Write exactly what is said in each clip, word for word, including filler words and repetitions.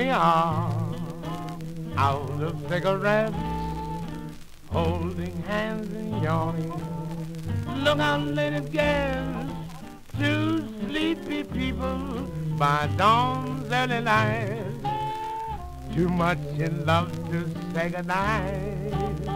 are, out of cigarettes, holding hands and yawning. Look out, ladies, girls, two sleepy people by dawn's early light. Too much in love to say goodnight.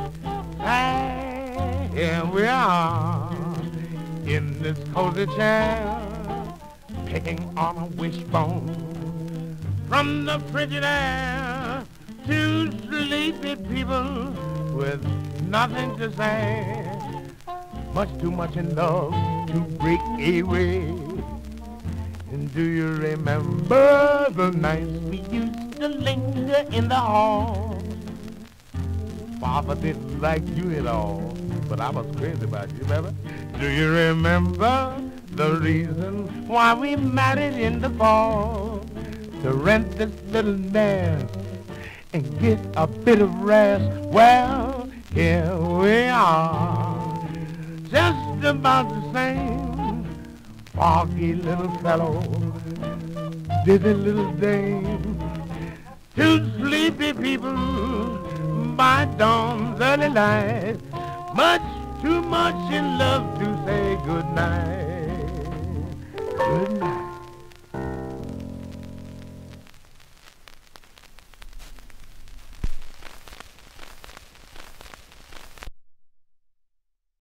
And here we are in this cozy chair, picking on a wishbone from the Frigidaire. Two sleepy people with nothing to say. Much too much in love to break away. And do you remember the nights we used to linger in the hall? Papa didn't like you at all, but I was crazy about you, baby. Do you remember the reason why we married in the fall? To rent this little nest and get a bit of rest. Well, here we are, just about the same. Foggy little fellow, dizzy little dame. Two sleepy people by dawn's early light. Much too much in love to say goodnight. Goodnight.